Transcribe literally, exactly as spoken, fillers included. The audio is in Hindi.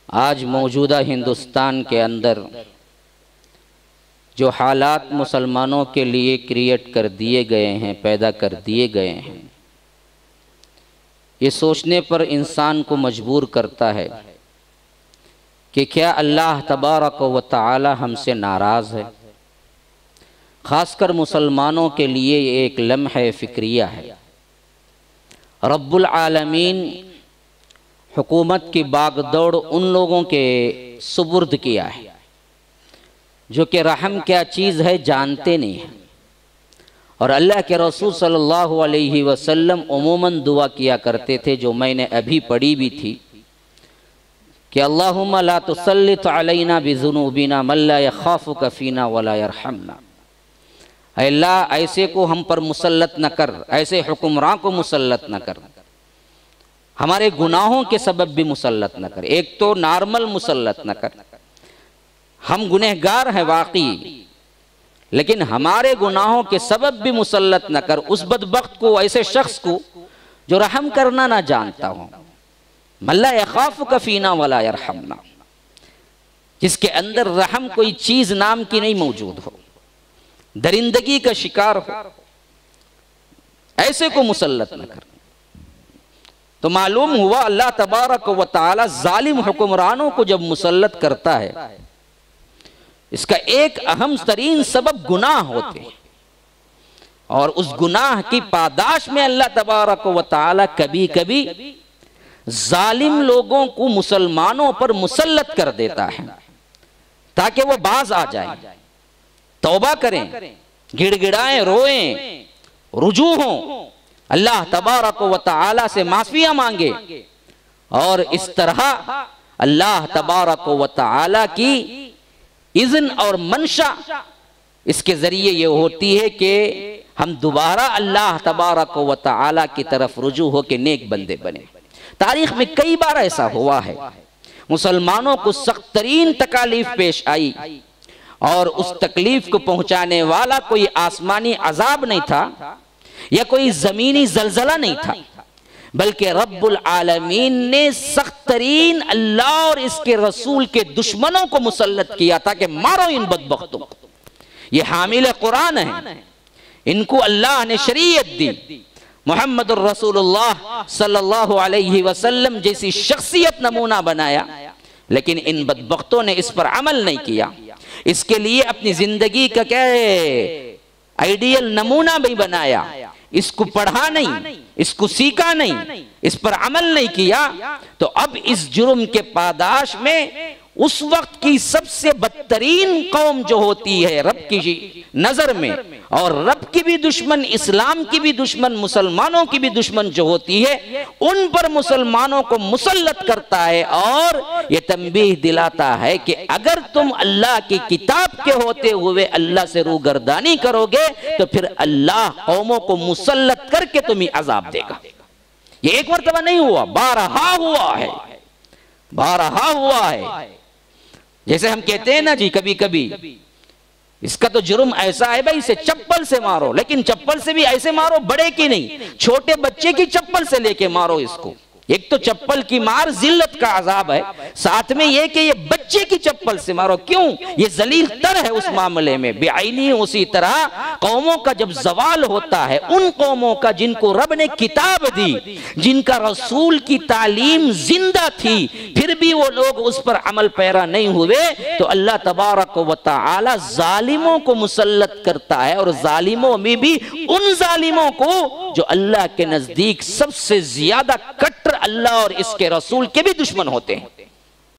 आज मौजूदा हिंदुस्तान के अंदर जो हालात मुसलमानों के लिए क्रिएट कर दिए गए हैं, पैदा कर दिए गए हैं, ये सोचने पर इंसान को मजबूर करता है कि क्या अल्लाह तबारक व तआला हमसे नाराज़ है। ख़ासकर मुसलमानों के लिए ये एक लम्हा फ़िक्रिया है। रब्बुल आलमीन हुकूमत की बागदौड़ उन लोगों के सुपुर्द किया है जो कि रहम क्या चीज़ है जानते नहीं हैं। और अल्लाह के रसूल सल्लल्लाहु अलैहि वसल्लम उमूमन दुआ किया करते थे, जो मैंने अभी पढ़ी भी थी, कि अल्लाहुम्मा ला तुसल्लित अलैना बिज़ुनूबिना मन ला यख़ाफ़ुका फ़ीना वला यरहमना। अल्लाह ऐसे को हम पर मुसल्लत न कर, ऐसे हुक्मरान को मुसल्लत न कर, हमारे गुनाहों के सबब भी मुसल्लत न कर। एक तो नॉर्मल मुसल्लत न कर, हम गुनहगार हैं वाकई, लेकिन हमारे गुनाहों के सबब भी मुसल्लत न कर उस बदबख्त को, ऐसे शख्स को जो रहम करना ना जानता हो। मल्ला यख़ाफ़ुका फ़ीना वला यरहमना, जिसके अंदर रहम कोई चीज नाम की नहीं मौजूद हो, दरिंदगी का शिकार हो, ऐसे को मुसल्लत न कर। तो मालूम हुआ अल्लाह तबारक व तआला जालिम हुक्मरानों को जब मुसल्लत करता है, इसका एक अहम तरीन सबब गुनाह होते हैं। और उस गुनाह की पादाश में अल्लाह तबारक व तआला कभी कभी जालिम लोगों को मुसलमानों पर मुसल्लत कर देता है ताकि वो बाज आ जाए, तौबा करें, गिड़गिड़ाएं, रोएं, रुजू हों, अल्लाह तबारक व तआला से माफिया मांगे। और इस तरह अल्लाह तबारक व तआला की इज़्न और मंशा इसके जरिए ये होती है कि हम दोबारा अल्लाह तबारक व तआला की तरफ रुजू हो के नेक बंदे बने। तारीख में कई बार ऐसा हुआ है, मुसलमानों को सख्त तरीन तकालीफ पेश आई और उस तकलीफ को पहुंचाने वाला कोई आसमानी अजाब नहीं था या कोई जमीनी जलजला नहीं था, बल्कि रब्बुल आलमीन ने सख्त तरीन अल्लाह और इसके रसूल के दुश्मनों को मुसल्लत किया था कि मारो इन बदबख्तों को। ये हामिल कुरान है, इनको अल्लाह ने शरीयत दी, मोहम्मद रसूलुल्लाह सल्लल्लाहु अलैहि वसल्लम जैसी शख्सियत नमूना बनाया, लेकिन इन बदबख्तों ने इस पर अमल नहीं किया। इसके लिए अपनी जिंदगी का क्या है आइडियल नमूना भी बनाया, इसको पढ़ा नहीं, इसको सीखा नहीं, इस पर अमल नहीं किया। तो अब इस जुर्म के पादाश में उस वक्त की सबसे बदतरीन कौम जो होती है रब की नजर में, और रब की भी दुश्मन, इस्लाम की भी दुश्मन, मुसलमानों की भी दुश्मन जो होती है, उन पर मुसलमानों को मुसल्लत करता है और ये तंबीह दिलाता है कि अगर तुम अल्लाह की किताब के होते हुए अल्लाह से रूगर्दानी करोगे तो फिर अल्लाह कौमों को मुसल्लत करके तुम्हें अजाब देगा। ये एक मरतबा नहीं हुआ, बारहा हुआ है, बारहा हुआ है। जैसे हम कहते हैं ना जी, कभी कभी इसका तो जुर्म ऐसा है भाई, इसे चप्पल से मारो, लेकिन चप्पल से भी ऐसे मारो बड़े की नहीं, छोटे बच्चे की चप्पल से लेके मारो इसको। एक तो चप्पल की मार जिल्लत का अजाब है, साथ में ये कि ये बच्चे की चप्पल से मारो। क्यों? ये जलील तर है उस मामले में बेआईनी। उसी तरह कौमों का जब जवाल होता है, उन कौमों का जिनको रब ने किताब दी, जिनका रसूल की तालीम जिंदा थी, फिर भी वो लोग उस पर अमल पैरा नहीं हुए, तो अल्लाह तबारक व तआला जालिमों को मुसल्लत करता है। और जालिमों में भी उन जालिमों को जो अल्लाह के नजदीक सबसे ज्यादा कट्टर अल्लाह और इसके रसूल के भी दुश्मन होते हैं।